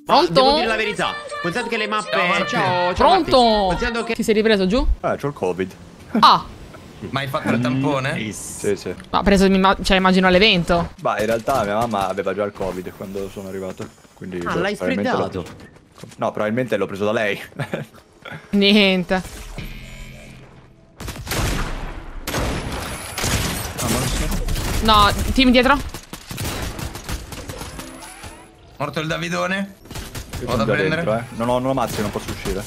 Pronto? Devo dire la verità. Considerando che le mappe. Ciao, Pronto? Considerando che. Ti sei ripreso giù? C'ho il Covid. Ah, Ma hai fatto il tampone? Sì, sì. ma preso, cioè immagino all'evento. Ma in realtà mia mamma aveva già il Covid quando sono arrivato. Quindi Ah, l'hai probabilmente sfredato. No, probabilmente l'ho preso da lei. Niente. No, team dietro. Morto il Davidone? Io Vado sono a già prendere. dentro, Non ho ammazzi, non posso uscire.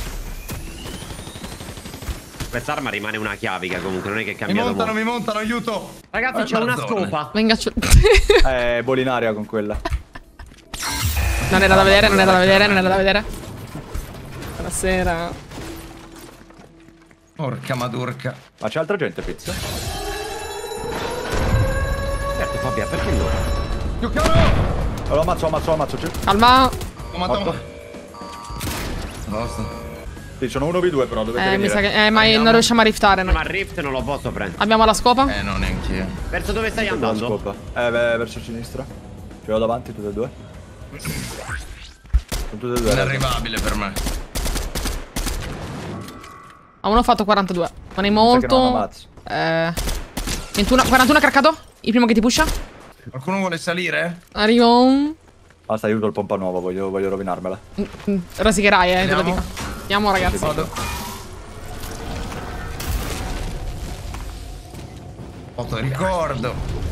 Quest'arma rimane una chiavica comunque, non è che è Mi cambiato montano, molto. aiuto! Ragazzi, c'è una scopa. Venga, Volo in aria con quella. non era da vedere, non era da vedere, non era da vedere. Buonasera. Porca madurca. Ma c'è altra gente, pizza? Certo, Fabia, perché no? Io caro! Lo ammazzo. Calma. Ho matto. Morto. Basta. Sì, sono 1v2 però, dovete Mi venire. sa che. Ma Andiamo. non riusciamo a riftare Ma noi. il rift non lo posso prendere. Abbiamo la scopa? No, neanche io. Verso dove stai Con la andando? scopa. Verso sinistra. Ce l'ho davanti tutte e due. Sono tutte e due. Inarrivabile per me. A uno ho fatto 42. Non è Sai che non molto. ammazzo. 21, 41 craccato? Il primo che ti pusha? Qualcuno vuole salire? Arrivo. Basta, aiuto il pompa nuova, voglio rovinarmela. Rosicherai, te lo Andiamo? dico. Andiamo, ragazzi. Vado. Foto ricordo.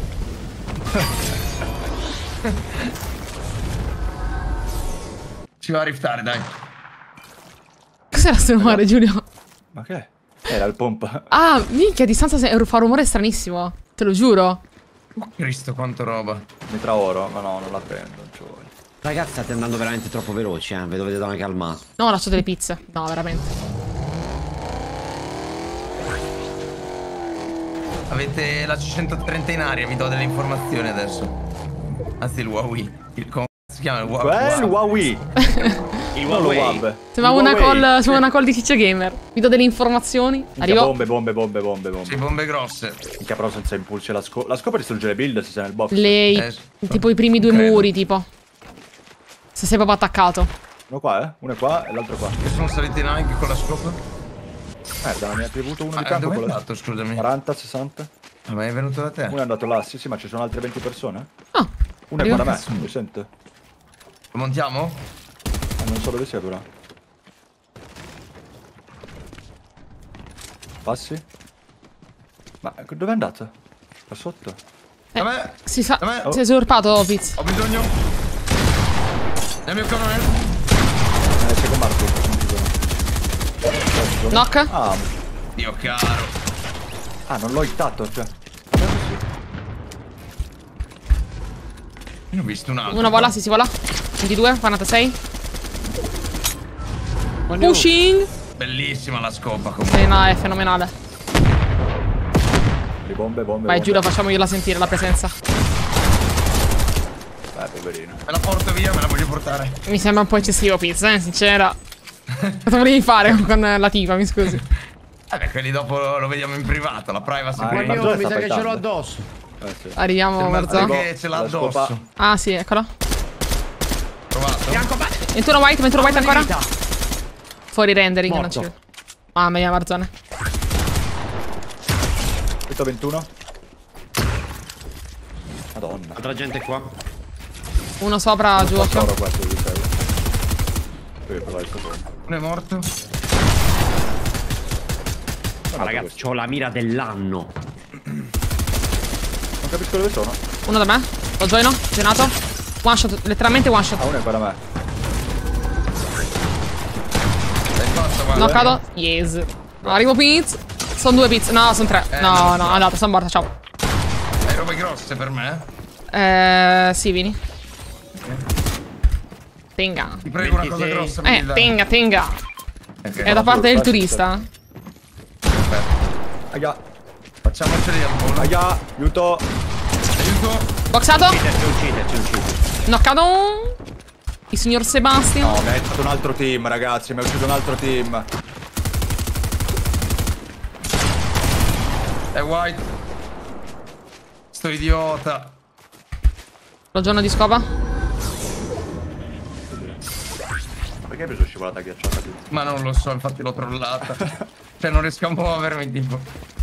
Ci va a riftare, dai. Cos'era sto rumore, Giulio? Ma che è? Era il pompa. Ah, minchia, a distanza fa un rumore stranissimo. Te lo giuro. Oh, Cristo, quanto roba. Mitra oro, ma no, non la prendo, non ci voglio. Ragazzi, state andando veramente troppo veloci, vi dovete dare una calmata. No, lascio delle pizze. No, veramente. Avete la 130 in aria, vi do delle informazioni adesso. Anzi, il Huawei. Come si chiama il Huawei? Il Huawei. Il Non lo Huawei. Wab. Sembrava una call di Ciccio Gamer. Vi do delle informazioni. Arrivo. Bombe. Sì, bombe grosse. Minchia, però senza impulsi la scopa. La scopa distrugge le build se sei nel box. Tipo i primi due credo. muri, tipo. Se sei proprio attaccato. Uno qua, uno è qua e l'altro qua. Che sono saliti in anche con la scopa? Merda, mi ha avuto uno di Ah, campo. dove è quello- andato, scusami? 40, 60. Ah, ma è venuto da te? Uno è andato là, sì, ma ci sono altre 20 persone. Ah, Uno è arrivo. qua da me, mi sente? Lo montiamo? Non so dove sia però. Passi? Ma dove è andato? Qua sotto? Vabbè, Si fa. Vabbè. Si è usurpato, Piz. ho bisogno. Nel mio camionello. C'è con Marco. Knock. Dio caro. Non l'ho hittato, cioè. Io ho visto un altro. Uno vola, si vola. 22, 46. Pushing. Bellissima la scopa comunque. Sì, no, è fenomenale. Le bombe. Vai, Giulio, facciamogliela sentire la presenza. Poverino. Me la porto via, me la voglio portare. Mi sembra un po' eccessivo, Pizza, sincera. Cosa volevi fare con la tipa, mi scusi? Vabbè, quelli dopo lo vediamo in privato, la privacy. Ma quindi. io- Marzone Mi sta sa che ce l'ho fightando. addosso. Sì. Arriviamo, Il Marzo. Marzone che ce l'ha La scopa. addosso. Ah, sì, eccolo. Provato? 21 white ancora. Fuori rendering, non Morto. ci vedo. Mamma mia, Marzone. Questo 21. Madonna. Altra gente qua. Uno sopra, giù, occhio. Oro questo di sei. Poi però il secondo. Uno è morto. Ma ragazzi, c'ho la mira dell'anno. Non capisco dove sono. Uno da me. Lo joino. Genato. One shot, letteralmente one shot. Uno è qua da me. Sei fatto, guarda. Knoccato. Yes. Arrivo Piz. Sono due Piz. No, sono tre. No, no, andato, sono morta, ciao. Hai robe grosse per me? Sì, vieni. Tenga. Ti prego una cosa 26. grossa. mi dai. Tenga. Ok, È da parte del turista. Aia. Facciamoceli al volo. Aia. Aiuto. Aiuto. Boxato. C'è un cheater. Knoccato. Il signor Sebastian. No, mi ha aiutato un altro team, ragazzi. Mi ha ucciso un altro team. È white. Sto idiota. Lo giorno di scopa. Perché hai preso scivolata ghiacciata qui? Ma non lo so, infatti l'ho trollata. Cioè non riesco a muovermi, tipo.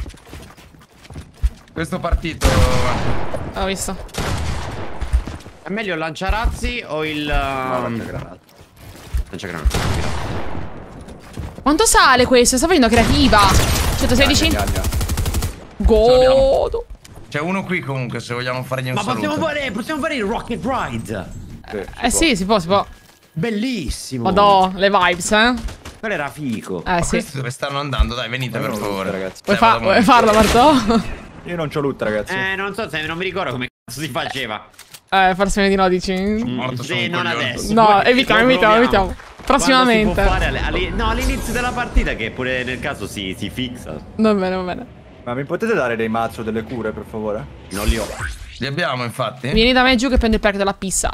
Questo partito. Ho visto. È meglio il lanciarazzi o il... Lanciagranate. Lanciagranate. Quanto sale questo? Sta facendo creativa. 116? Gna. Godo. C'è uno qui comunque, se vogliamo fargli un saluto. possiamo fare il Rocket Ride. Sì, si può. Bellissimo. Madò, le vibes, eh. Quello era figo. Ma Sì. questi dove stanno andando? Dai, venite per favore. Ragazzi. Vuoi farlo, Martò? Io non c'ho loot, ragazzi. Non so se non mi ricordo come cazzo si faceva. Forse di no, dici? Morto su un non coglione. adesso. No, Poi evitiamo. lo proviamo. Prossimamente. Quando si può fare no, all'inizio della partita, che pure nel caso si fixa. Va bene. Ma mi potete dare dei mazzo o delle cure, per favore? Non li ho. Li abbiamo, infatti. Vieni da me giù che prendo il perk della pizza.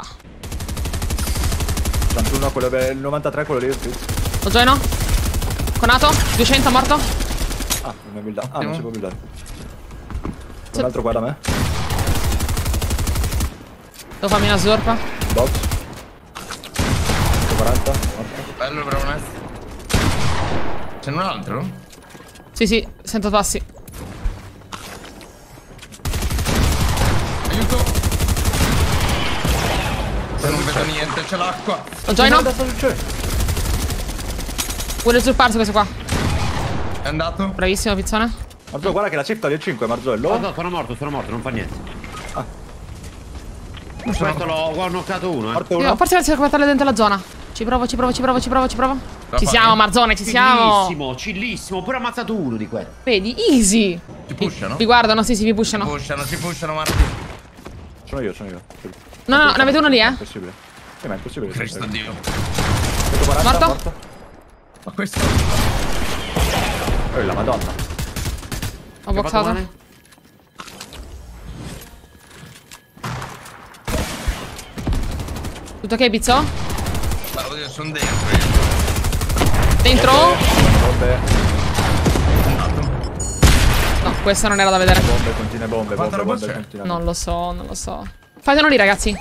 81, quello il 93, quello lì. Sì. Lo joino? Conato? 200 morto? Ah, non è buildato. Ah, non si può buildare. Un altro qua da me. Devo farmi una slurpa. Box. 40. Morto. Bello, bravo Nest. C'è un altro? Sì, sento passi. Aiuto. Se non vedo niente, c'è l'acqua. Lo joino? Cosa succede? Vuole slurparsi questo qua. È andato? Bravissimo, pizzone. Marzo, guarda che la safe taglia 5, Marzollo. No, sono morto, non fa niente. Questo l'ho knoccato uno, Morto uno. Forse grazie a combattere dentro la zona. Ci provo. Ci fai? siamo, Marzone, ci siamo. Chillissimo. Pure ammazzato uno di quelli. Vedi, easy. Ci pushano? Vi guardano, sì, vi pushano. Ci pushano, Marti. Sono io. No, ne avete uno lì, È impossibile. Ma è impossibile. Cristo Dio. 140, Morto? Ma questo. La madonna. Ho boxato. Tutto ok, pizzo? Ma oddio, sono dentro io. Dentro? Bombe, No, questa non era da vedere. continue bombe. Quanta roba c'è? continue. Non lo so. Fatelo lì, ragazzi.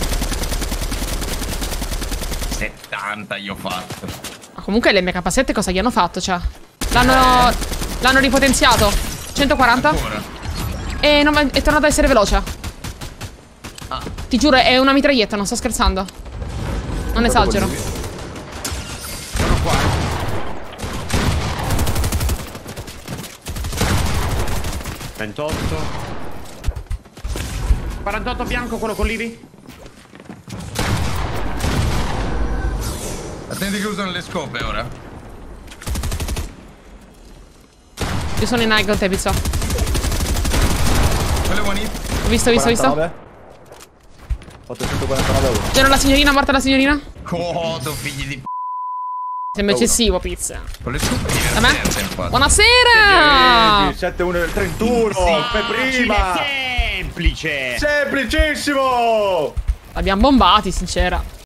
70 io ho fatto. Ma comunque l'MK7 cosa gli hanno fatto, cioè? L'hanno ripotenziato. 140. Ancora. E è tornato ad essere veloce. Ti giuro, è una mitraglietta, non sto scherzando. Non esagero. Sono qua. 28. 48 bianco, quello con l'IVI. Attenti che usano le scope ora. Io sono in high con te, pizzo. Quello è one hit. Ho visto. 849 euro. C'era la signorina, morta la signorina? Codo, figli di p***. Sembra eccessivo, pizza. Con le scope è Da me? divertente, infatti. Buonasera! 7 1 31 per prima. Semplice. Semplicissimo. L'abbiamo bombati, sincera.